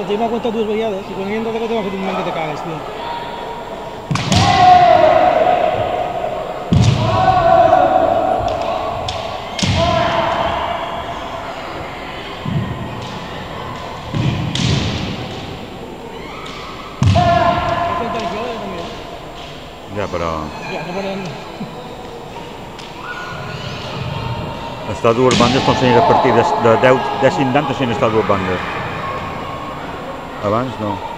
ja m'ha aguantat dues vegades i quan hi entra de cop m'ha fet un moment que te cagues, tio. Ja, però... Ja, no poden... Està a dues bandes, estan sent a partir de 10 anys estan a dues bandes. Abans no.